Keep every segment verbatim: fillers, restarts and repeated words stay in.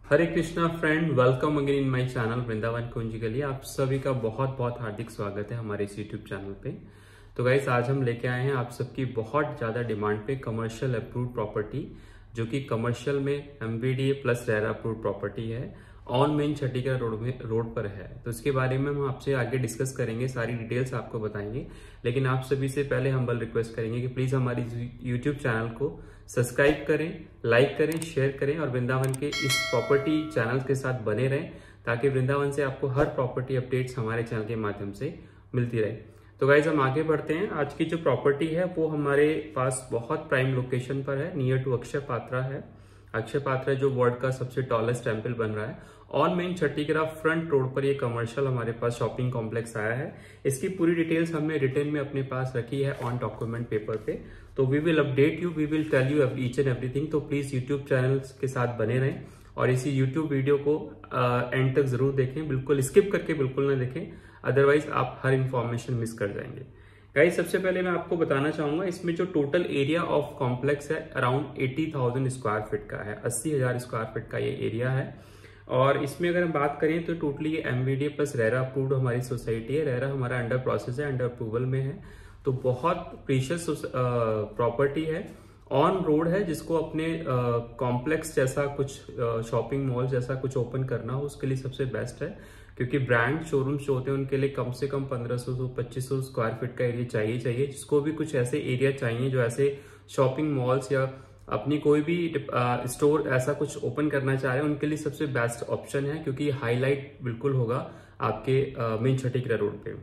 Hare Krishna friend, welcome again in my channel Vrindavan Kunj के लिए। आप सभी का बहुत बहुत हार्दिक स्वागत है हमारे इस यूट्यूब चैनल पे। तो गाइस, आज हम लेके आए हैं आप सबकी बहुत ज़्यादा डिमांड पे कमर्शियल अप्रूव्ड प्रॉपर्टी, जो कि कमर्शियल में MVDA plus RERA approved property है, ऑन मेन छठीगढ़ रोड में रोड पर है। तो इसके बारे में हम आपसे आगे डिस्कस करेंगे, सारी डिटेल्स आपको बताएंगे। लेकिन आप सभी से पहले हम्बल रिक्वेस्ट करेंगे कि प्लीज़ हमारी यूट्यूब चैनल को सब्सक्राइब करें, लाइक करें, शेयर करें और वृंदावन के इस प्रॉपर्टी चैनल के साथ बने रहें, ताकि वृंदावन से आपको हर प्रॉपर्टी अपडेट्स हमारे चैनल के माध्यम से मिलती रहे। तो गाइज, हम आगे बढ़ते हैं। आज की जो प्रॉपर्टी है वो हमारे पास बहुत प्राइम लोकेशन पर है, नियर टू अक्षय पात्रा है। अक्षय पात्रा जो वर्ल्ड का सबसे टॉलेस्ट टेम्पल बन रहा है, on main Chhathigarh front road पर ये कमर्शियल हमारे पास शॉपिंग कॉम्प्लेक्स आया है। इसकी पूरी डिटेल्स हमने रिटर्न में अपने पास रखी है ऑन डॉक्यूमेंट पेपर पे। तो we will update you, we will tell you each and everything. तो प्लीज यूट्यूब चैनल के साथ बने रहें और इसी यूट्यूब वीडियो को एंड तक जरूर देखें, बिल्कुल स्किप करके बिल्कुल ना देखें, अदरवाइज आप हर इंफॉर्मेशन मिस कर जाएंगे। गाइस, सबसे पहले मैं आपको बताना चाहूंगा, इसमें जो टोटल एरिया ऑफ कॉम्प्लेक्स है around eighty thousand square feet का है, अस्सी हजार स्क्वायर फीट का ये एरिया है। और इसमें अगर हम बात करें तो टोटली ये एमवीडीए प्लस रेरा अप्रूव्ड हमारी सोसाइटी है। रेरा हमारा अंडर प्रोसेस है, अंडर अप्रूवल में है। तो बहुत प्रीशियस प्रॉपर्टी है, ऑन रोड है। जिसको अपने कॉम्प्लेक्स जैसा कुछ शॉपिंग मॉल जैसा कुछ ओपन करना हो, उसके लिए सबसे बेस्ट है, क्योंकि ब्रांड शोरूम्स जो होते हैं उनके लिए कम से कम पंद्रह सौ से पच्चीस सौ स्क्वायर फीट का एरिया चाहिए चाहिए जिसको भी कुछ ऐसे एरिया चाहिए जो ऐसे शॉपिंग मॉल्स या अपनी कोई भी स्टोर ऐसा कुछ ओपन करना चाह रहे हैं, उनके लिए सबसे बेस्ट ऑप्शन है, क्योंकि हाईलाइट बिल्कुल होगा आपके मेन छठीगढ़ रोड पे।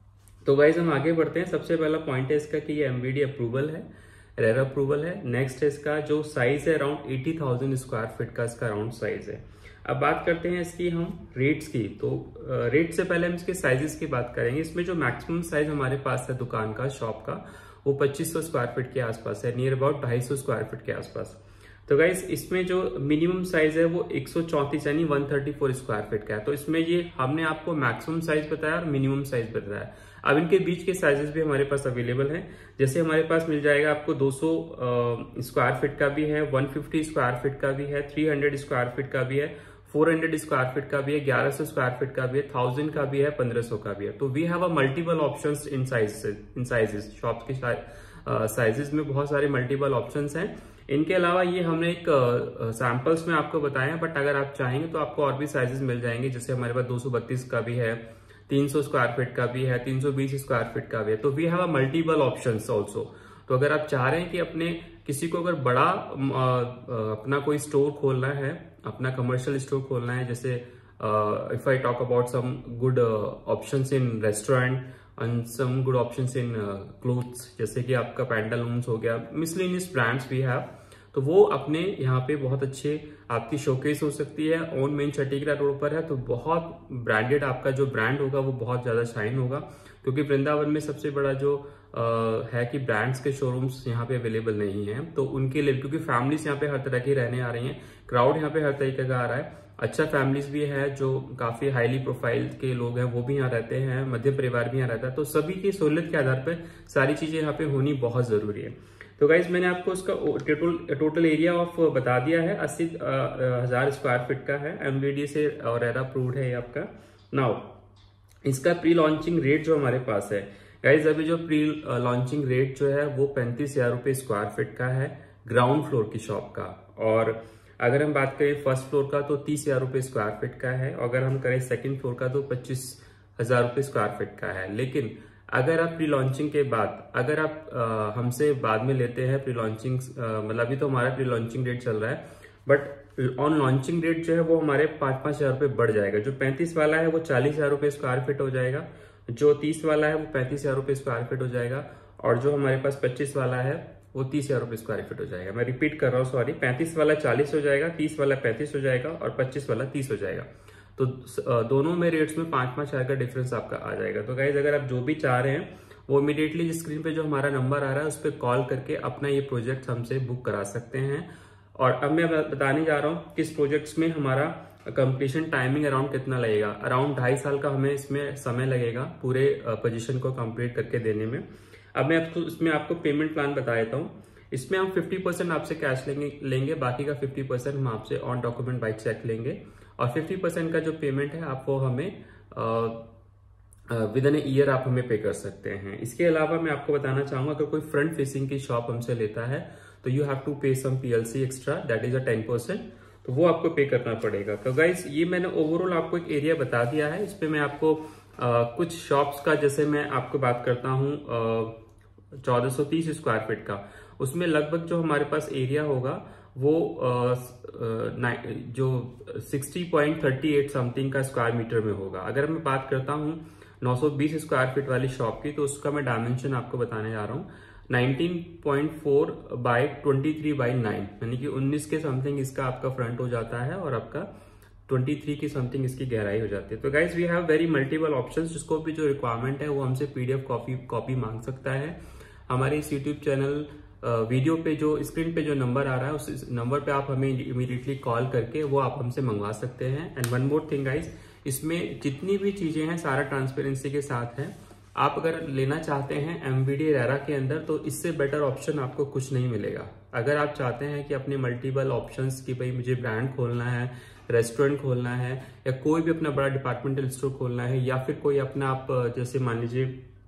तो गाइज, हम आगे बढ़ते हैं। सबसे पहला पॉइंट है इसका कि ये एमवीडी अप्रूवल है, रेरा अप्रूवल है। नेक्स्ट है इसका जो साइज है, around eighty thousand square feet का इसका अराउंड साइज है। अब बात करते हैं इसकी हम रेट्स की। तो रेट से पहले हम इसके साइजेस की बात करेंगे। इसमें जो मैक्सिमम साइज हमारे पास है दुकान का, शॉप का, वो पच्चीस सौ स्क्वायर फीट के आसपास है, नियर अबाउट ढाई सौ स्क्वायर फीट के आसपास। तो गाइस, इसमें जो मिनिमम साइज है वो एक सौ चौंतीस यानी एक सौ चौंतीस स्क्वायर फीट का है। तो इसमें ये हमने आपको मैक्सिमम साइज बताया और मिनिमम साइज बताया। अब इनके बीच के साइजेस भी हमारे पास अवेलेबल हैं। जैसे हमारे पास मिल जाएगा आपको दो सौ स्क्वायर फीट का भी है, एक सौ पचास स्क्वायर फीट का भी है, तीन सौ स्क्वायर फीट का भी है, चार सौ स्क्वायर फीट का भी है, ग्यारह सौ स्क्वायर फीट का भी है, थाउजेंड का भी है, पंद्रह सौ का भी है। तो we have a multiple options in size in sizes. Shops के साइजेस में बहुत सारे मल्टीपल ऑप्शंस हैं। इनके अलावा ये हमने एक सैंपल्स में आपको बताया है, बट अगर आप चाहेंगे तो आपको और भी साइजेस मिल जाएंगे। जैसे हमारे पास दो सौ बत्तीस का भी है, तीन सौ स्क्वायर फीट का भी है, तीन सौ बीस स्क्वायर फीट का भी है। तो we have a multiple options also. तो अगर आप चाह रहे हैं कि अपने किसी को अगर बड़ा अपना कोई स्टोर खोलना है, अपना कमर्शियल स्टोर खोलना है, जैसे if I talk about some good options in restaurant and some good options in clothes, जैसे कि आपका पैंटालून्स हो गया, मिसलेनियस ब्रांड्स वी हैव, तो वो अपने यहाँ पे बहुत अच्छे आपकी शोकेस हो सकती है। ऑन मेन छठीगढ़ रोड पर है, तो बहुत ब्रांडेड आपका जो ब्रांड होगा वो बहुत ज्यादा शाइन होगा, क्योंकि वृंदावन में सबसे बड़ा जो आ, है कि ब्रांड्स के शोरूम्स यहाँ पे अवेलेबल नहीं है। तो उनके लिए, क्योंकि फैमिलीज यहाँ पे हर तरह की रहने आ रही हैं, क्राउड यहाँ पे हर तरीके का आ रहा है, अच्छा फैमिलीज भी है, जो काफी हाईली प्रोफाइल के लोग हैं वो भी यहाँ रहते हैं, मध्य परिवार भी यहाँ रहता है। तो सभी की सहूलियत के आधार पर सारी चीजें यहाँ पे होनी बहुत जरूरी है। तो गाइज, मैंने आपको इसका टोटल टोटल एरिया ऑफ बता दिया है, अस्सी हजार स्क्वायर फीट का है, एमवीडी से और रेरा अप्रूव्ड है ये आपका। नाउ इसका प्री लॉन्चिंग रेट जो हमारे पास है गाइज, अभी जो प्री लॉन्चिंग रेट जो है वो पैंतीस हजार रुपये स्क्वायर फीट का है, ग्राउंड फ्लोर की शॉप का। और अगर हम बात करें फर्स्ट फ्लोर का तो तीस हजार रुपये स्क्वायर फीट का है, और अगर हम करें सेकंड फ्लोर का तो पच्चीस हजार रुपये स्क्वायर फीट का है। लेकिन अगर आप प्री लॉन्चिंग के बाद अगर आप आ, हमसे बाद में लेते हैं प्री लॉन्चिंग, मतलब अभी तो हमारा प्री लॉन्चिंग रेट चल रहा है, बट ऑन लॉन्चिंग रेट जो है वो हमारे पाँच पाँच हजार रुपये बढ़ जाएगा। जो पैंतीस वाला है वो चालीस हजार रुपये स्क्वायर फीट हो जाएगा, जो तीस वाला है वो पैंतीस हजार रुपये स्क्वायर फीट हो जाएगा, और जो हमारे पास पच्चीस वाला है वो तीस हजार रुपये स्क्वायर फीट हो जाएगा। मैं रिपीट कर रहा हूँ, सॉरी, पैंतीस वाला चालीस हो जाएगा, तीस वाला पैंतीस हो जाएगा और पच्चीस वाला तीस हो जाएगा। तो दोनों में रेट्स में पांच पांच हजार का डिफरेंस आपका आ जाएगा। तो गाइज, अगर आप जो भी चाह रहे हैं वो इमीडिएटली स्क्रीन पे जो हमारा नंबर आ रहा है उस पर कॉल करके अपना ये प्रोजेक्ट हमसे बुक करा सकते हैं। और अब मैं बताने जा रहा हूँ किस प्रोजेक्ट्स में हमारा कंप्लीशन टाइमिंग अराउंड कितना लगेगा। अराउंड ढाई साल का हमें इसमें समय लगेगा पूरे पोजीशन को कंप्लीट करके देने में। अब मैं आपको इसमें आपको पेमेंट प्लान बता देता हूँ। इसमें हम फिफ्टी परसेंट आपसे कैश लेंगे लेंगे बाकी का फिफ्टी परसेंट हम आपसे ऑन डॉक्यूमेंट बाई चेक लेंगे, और फिफ्टी परसेंट का जो पेमेंट है आप वो हमें विद इन ईयर आप हमें पे कर सकते हैं। इसके अलावा मैं आपको बताना चाहूंगा अगर कोई फ्रंट फेसिंग की शॉप हमसे लेता है तो you have to pay some PLC extra, that is a ten percent, तो वो आपको पे करना पड़ेगा। तो गाइस ये मैंने ओवरऑल आपको एक एरिया बता दिया है। इस पे मैं आपको आ, कुछ शॉप्स का, जैसे मैं आपको बात करता हूँ चौदह सौ तीस स्क्वायर फीट का, उसमें लगभग जो हमारे पास एरिया होगा वो आ, आ, जो sixty point thirty eight something का स्क्वायर मीटर में होगा। अगर मैं बात करता हूँ नौ सौ बीस स्क्वायर फीट वाली शॉप की, तो उसका मैं डायमेंशन आपको बताने जा रहा हूँ nineteen point four by twenty three by nine, यानी कि उन्नीस के समथिंग इसका आपका फ्रंट हो जाता है और आपका तेईस की समथिंग इसकी गहराई हो जाती है। तो guys we have very multiple options, जिसको भी जो रिक्वायरमेंट है वो हमसे पीडीएफ कॉपी कॉपी मांग सकता है। हमारे इस यूट्यूब चैनल वीडियो पे जो स्क्रीन पे जो नंबर आ रहा है उस नंबर पे आप हमें इमीडिएटली कॉल करके वो आप हमसे मंगवा सकते हैं। And one more thing guys, इसमें जितनी भी चीजें हैं सारा ट्रांसपेरेंसी के साथ है। आप अगर लेना चाहते हैं एमवीडी रेरा के अंदर तो इससे बेटर ऑप्शन आपको कुछ नहीं मिलेगा। अगर आप चाहते हैं कि अपने मल्टीपल ऑप्शंस की भाई मुझे ब्रांड खोलना है, रेस्टोरेंट खोलना है, या कोई भी अपना बड़ा डिपार्टमेंटल स्टोर खोलना है, या फिर कोई अपना आप जैसे मान लीजिए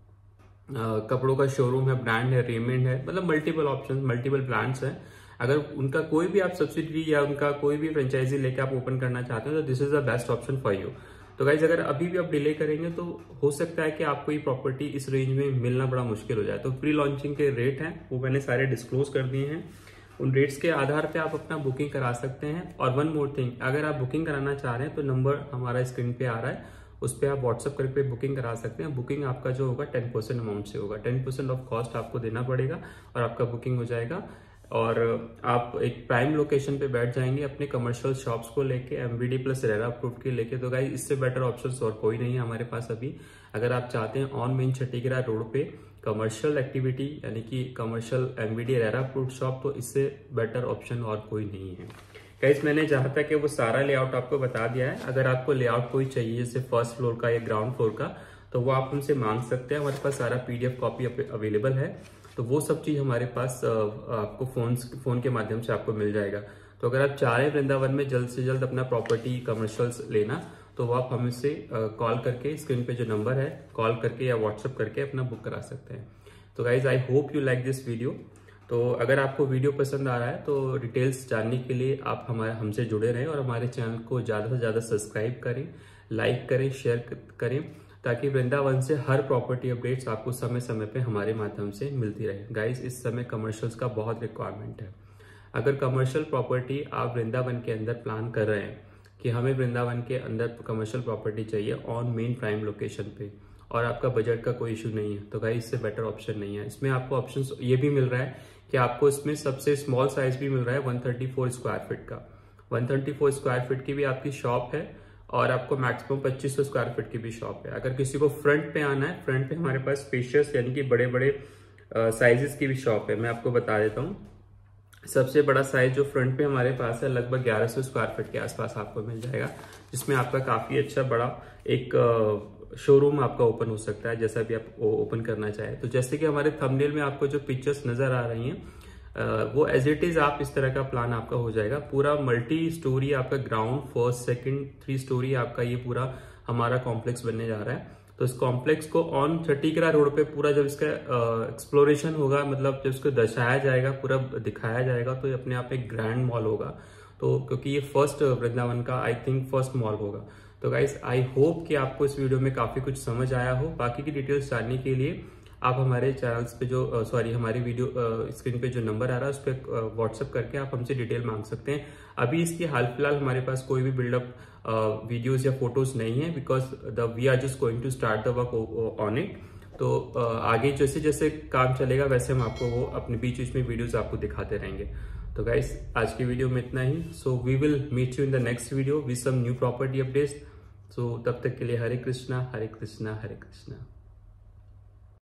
कपड़ों का शोरूम है, ब्रांड है, रेमेंड है, मतलब मल्टीपल ऑप्शन, मल्टीपल ब्रांड्स हैं, अगर उनका कोई भी आप सब्सिडरी या उनका कोई भी फ्रेंचाइजी लेके आप ओपन करना चाहते हैं तो this is the best option for you. तो गाइज अगर अभी भी आप डिले करेंगे तो हो सकता है कि आपको ये प्रॉपर्टी इस रेंज में मिलना बड़ा मुश्किल हो जाए। तो प्री लॉन्चिंग के रेट हैं वो मैंने सारे डिस्क्लोज कर दिए हैं, उन रेट्स के आधार पे आप अपना बुकिंग करा सकते हैं। और वन मोर थिंग, अगर आप बुकिंग कराना चाह रहे हैं तो नंबर हमारा स्क्रीन पे आ रहा है, उस पर आप व्हाट्सअप करके बुकिंग करा सकते हैं। बुकिंग आपका जो होगा टेन परसेंट अमाउंट से होगा, टेन परसेंट ऑफ कॉस्ट आपको देना पड़ेगा और आपका बुकिंग हो जाएगा। और आप एक प्राइम लोकेशन पे बैठ जाएंगे अपने कमर्शियल शॉप्स को लेके, एमवीडी प्लस रेरा अप्रूव्ड के लेके। तो गाइस इससे बेटर ऑप्शंस और कोई नहीं है हमारे पास अभी। अगर आप चाहते हैं ऑन मेन छठीगरा रोड पे कमर्शियल एक्टिविटी यानी कि commercial MVD RERA approved shop, तो इससे बेटर ऑप्शन और कोई नहीं है। गाइस मैंने जहां तक है वो सारा लेआउट आपको बता दिया है। अगर आपको लेआउट कोई चाहिए जैसे फर्स्ट फ्लोर का या ग्राउंड फ्लोर का, तो वो आप हमसे मांग सकते हैं, हमारे पास सारा पीडीएफ कॉपी अवेलेबल है। तो वो सब चीज हमारे पास आपको फोन फोन के माध्यम से आपको मिल जाएगा। तो अगर आप चाह रहे हैं वृंदावन में जल्द से जल्द अपना प्रॉपर्टी कमर्शियल्स लेना, तो वो आप हमसे कॉल करके स्क्रीन पे जो नंबर है कॉल करके या व्हाट्सअप करके अपना बुक करा सकते हैं। तो guys I hope you like this video. तो अगर आपको वीडियो पसंद आ रहा है तो डिटेल्स जानने के लिए आप हमारे हमसे जुड़े रहें और हमारे चैनल को ज़्यादा से ज़्यादा सब्सक्राइब करें, लाइक करें, शेयर करें, ताकि वृंदावन से हर प्रॉपर्टी अपडेट्स आपको समय समय पे हमारे माध्यम से मिलती रहे। गाइस इस समय कमर्शियल्स का बहुत रिक्वायरमेंट है। अगर कमर्शियल प्रॉपर्टी आप वृंदावन के अंदर प्लान कर रहे हैं कि हमें वृंदावन के अंदर कमर्शियल प्रॉपर्टी चाहिए ऑन मेन प्राइम लोकेशन पे, और आपका बजट का कोई इशू नहीं है, तो गाइस इससे बेटर ऑप्शन नहीं है। इसमें आपको ऑप्शन ये भी मिल रहा है कि आपको इसमें सबसे स्मॉल साइज भी मिल रहा है one thirty four square feet का। One thirty four square feet की भी आपकी शॉप है और आपको मैक्सिमम पच्चीस सौ स्क्वायर फीट की भी शॉप है। अगर किसी को फ्रंट पे आना है, फ्रंट पे हमारे पास स्पेशियस यानी कि बड़े बड़े साइजेस की भी शॉप है। मैं आपको बता देता हूँ, सबसे बड़ा साइज जो फ्रंट पे हमारे पास है लगभग ग्यारह सौ स्क्वायर फीट के आसपास आपको मिल जाएगा, जिसमें आपका काफी अच्छा बड़ा एक शोरूम आपका ओपन हो सकता है जैसा भी आप ओपन करना चाहे। तो जैसे कि हमारे थंबनेल में आपको जो पिक्चर्स नजर आ रही हैं वो एज इट इज आप इस तरह का प्लान आपका हो जाएगा। पूरा मल्टी स्टोरी आपका ground first second three storey आपका ये पूरा हमारा कॉम्प्लेक्स बनने जा रहा है। तो इस कॉम्प्लेक्स को ऑन छठीगरा रोड पे पूरा जब इसका एक्सप्लोरेशन होगा, मतलब जब इसको दर्शाया जाएगा, पूरा दिखाया जाएगा, तो ये अपने आप एक ग्रैंड मॉल होगा। तो क्योंकि ये फर्स्ट वृंदावन का आई थिंक फर्स्ट मॉल होगा। तो गाइस आई होप कि आपको इस वीडियो में काफी कुछ समझ आया हो। बाकी की डिटेल्स जानने के लिए आप हमारे चैनल्स पे जो सॉरी हमारी वीडियो स्क्रीन पे जो नंबर आ रहा है उस पर व्हाट्सअप करके आप हमसे डिटेल मांग सकते हैं। अभी इसकी हाल फिलहाल हमारे पास कोई भी बिल्डअप वीडियोस या फोटोज नहीं है, because the we are just going to start the work on it. तो uh, आगे जैसे जैसे काम चलेगा वैसे हम आपको वो अपने बीच बीच में वीडियोज आपको दिखाते रहेंगे। तो गाइस आज की वीडियो में इतना ही। So we will meet you in the next video with some new property updates. So तब तक के लिए हरे कृष्णा हरे कृष्णा हरे कृष्णा।